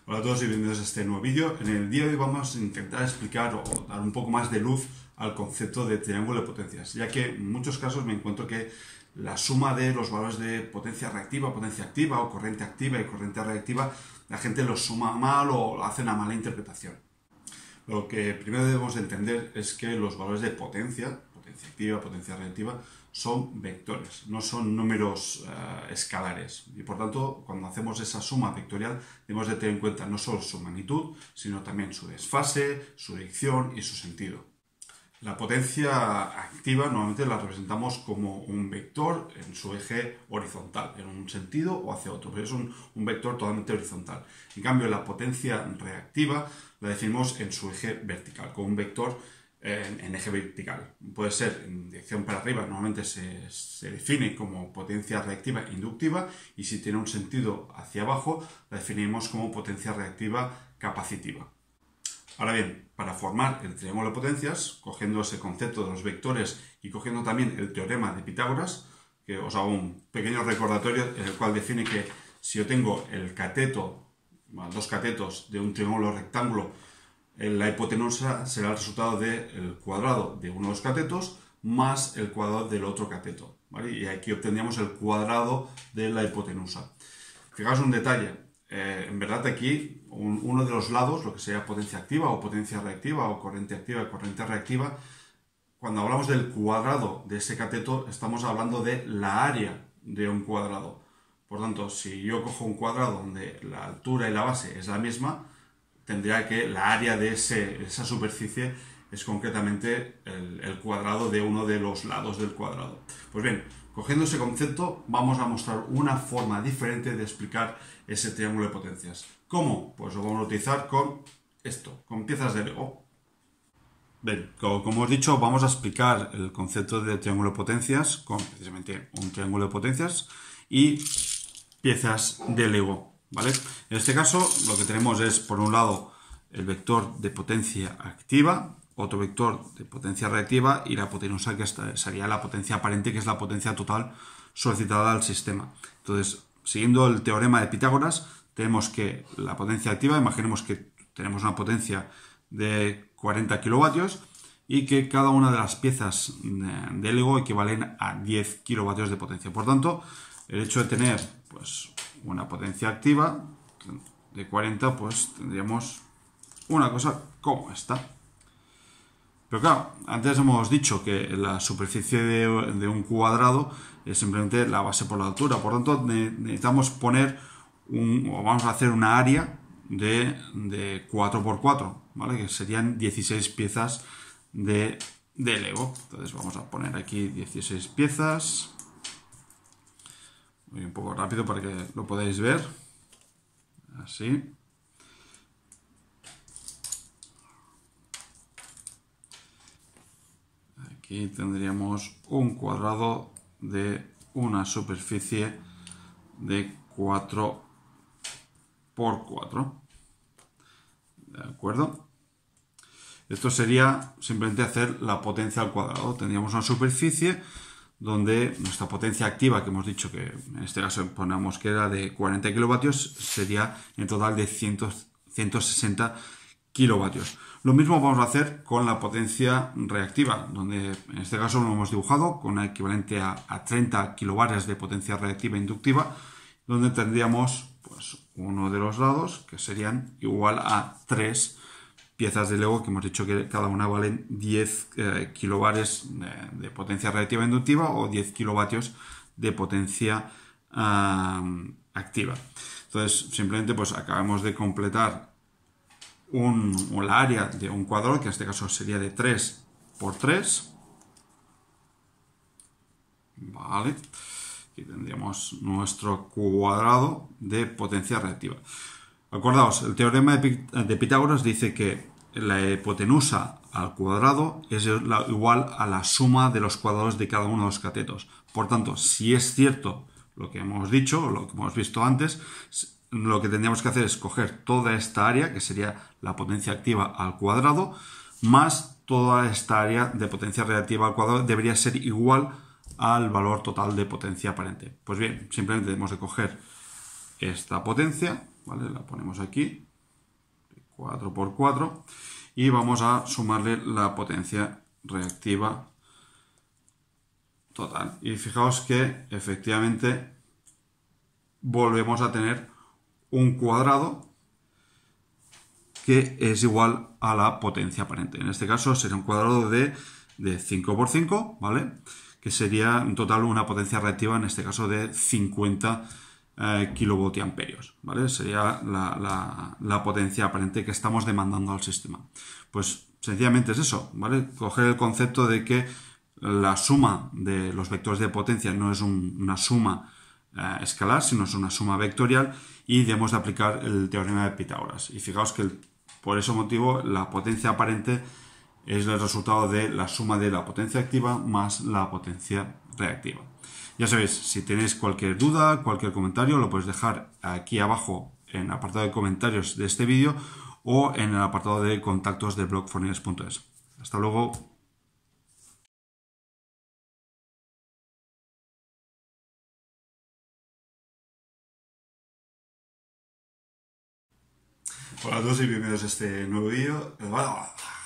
Hola a todos y bienvenidos a este nuevo vídeo. En el día de hoy vamos a intentar explicar o dar un poco más de luz al concepto de triángulo de potencias, ya que en muchos casos me encuentro que la suma de los valores de potencia reactiva, potencia activa o corriente activa y corriente reactiva, la gente los suma mal o hace una mala interpretación. Lo que primero debemos entender es que los valores de potencia activa, potencia reactiva, son vectores, no son números escalares. Y por tanto, cuando hacemos esa suma vectorial, debemos de tener en cuenta no solo su magnitud, sino también su desfase, su dirección y su sentido. La potencia activa normalmente la representamos como un vector en su eje horizontal, en un sentido o hacia otro, pero es un vector totalmente horizontal. En cambio, la potencia reactiva la definimos en su eje vertical, con un vector en eje vertical. Puede ser en dirección para arriba, normalmente se define como potencia reactiva inductiva, y si tiene un sentido hacia abajo, la definimos como potencia reactiva capacitiva. Ahora bien, para formar el triángulo de potencias, cogiendo ese concepto de los vectores y cogiendo también el teorema de Pitágoras, que os hago un pequeño recordatorio en el cual define que si yo tengo el cateto, dos catetos de un triángulo rectángulo, la hipotenusa será el resultado del cuadrado de uno de los catetos más el cuadrado del otro cateto, ¿vale? Y aquí obtendríamos el cuadrado de la hipotenusa. Fijaos un detalle, en verdad aquí uno de los lados, lo que sería potencia activa o potencia reactiva o corriente activa y corriente reactiva, cuando hablamos del cuadrado de ese cateto estamos hablando de la área de un cuadrado. Por tanto, si yo cojo un cuadrado donde la altura y la base es la misma, tendría que la área de esa superficie es concretamente el cuadrado de uno de los lados del cuadrado. Pues bien, cogiendo ese concepto, vamos a mostrar una forma diferente de explicar ese triángulo de potencias. ¿Cómo? Pues lo vamos a utilizar con esto, con piezas de Lego. Bien, como os he dicho, vamos a explicar el concepto de triángulo de potencias con precisamente un triángulo de potencias y piezas de Lego. ¿Vale? En este caso lo que tenemos es, por un lado, el vector de potencia activa, otro vector de potencia reactiva y la hipotenusa, que sería la potencia aparente, que es la potencia total solicitada al sistema. Entonces, siguiendo el teorema de Pitágoras, tenemos que la potencia activa, imaginemos que tenemos una potencia de 40 kilovatios y que cada una de las piezas de Lego equivalen a 10 kilovatios de potencia. Por tanto, el hecho de tener pues una potencia activa de 40, pues tendríamos una cosa como esta. Pero claro, antes hemos dicho que la superficie de un cuadrado es simplemente la base por la altura. Por tanto, necesitamos poner vamos a hacer una área de 4×4, ¿vale? Que serían 16 piezas de Lego. Entonces vamos a poner aquí 16 piezas. Voy un poco rápido para que lo podáis ver. Así. Aquí tendríamos un cuadrado de una superficie de 4×4. ¿De acuerdo? Esto sería simplemente hacer la potencia al cuadrado. Tendríamos una superficie donde nuestra potencia activa, que hemos dicho que en este caso ponemos que era de 40 kilovatios, sería en total de 160 kilovatios. Lo mismo vamos a hacer con la potencia reactiva, donde en este caso lo hemos dibujado con un equivalente a 30 kilovatios de potencia reactiva inductiva, donde tendríamos pues uno de los lados que serían igual a 3 piezas de Lego, que hemos dicho que cada una valen 10 kilovatios de potencia reactiva inductiva o 10 kilovatios de potencia activa. Entonces, simplemente pues acabamos de completar la área de un cuadrado, que en este caso sería de 3×3. Vale. Aquí tendríamos nuestro cuadrado de potencia reactiva. Acordaos, el teorema de Pitágoras dice que la hipotenusa al cuadrado es igual a la suma de los cuadrados de cada uno de los catetos. Por tanto, si es cierto lo que hemos dicho, lo que hemos visto antes, lo que tendríamos que hacer es coger toda esta área, que sería la potencia activa al cuadrado, más toda esta área de potencia reactiva al cuadrado, debería ser igual al valor total de potencia aparente. Pues bien, simplemente tenemos que coger esta potencia, ¿vale? La ponemos aquí, 4 por 4 y vamos a sumarle la potencia reactiva total. Y fijaos que efectivamente volvemos a tener un cuadrado que es igual a la potencia aparente. En este caso sería un cuadrado de 5 por 5, ¿vale? Que sería en total una potencia reactiva, en este caso de 50 kilovoltiamperios, ¿vale? Sería la potencia aparente que estamos demandando al sistema. Pues sencillamente es eso, ¿vale? Coger el concepto de que la suma de los vectores de potencia no es una suma escalar, sino es una suma vectorial, y debemos de aplicar el teorema de Pitágoras. Y fijaos que por ese motivo la potencia aparente es el resultado de la suma de la potencia activa más la potencia reactiva. Ya sabéis, si tenéis cualquier duda, cualquier comentario, lo podéis dejar aquí abajo en el apartado de comentarios de este vídeo o en el apartado de contactos de blog forniers.es. Hasta luego. Hola a todos y bienvenidos a este nuevo vídeo.